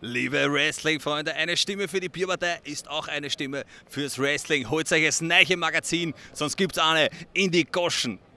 Liebe Wrestling-Freunde, eine Stimme für die Bierpartei ist auch eine Stimme fürs Wrestling. Holt euch das neue Magazin, sonst gibt's eine in die Goschen.